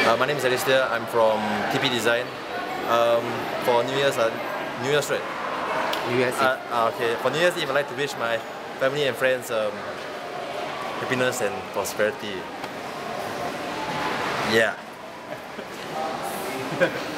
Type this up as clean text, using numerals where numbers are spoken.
My name is Alistair. I'm from TP Design. For New Year's, right? New Year's Eve. Okay. For New Year's Eve, I'd like to wish my family and friends happiness and prosperity. Yeah.